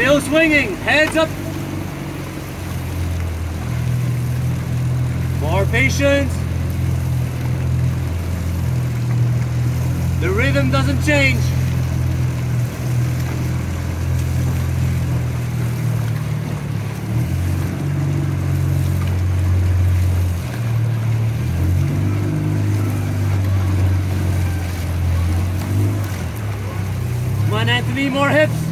Still swinging, heads up. More patience. The rhythm doesn't change. Come on, Anthony, more hips.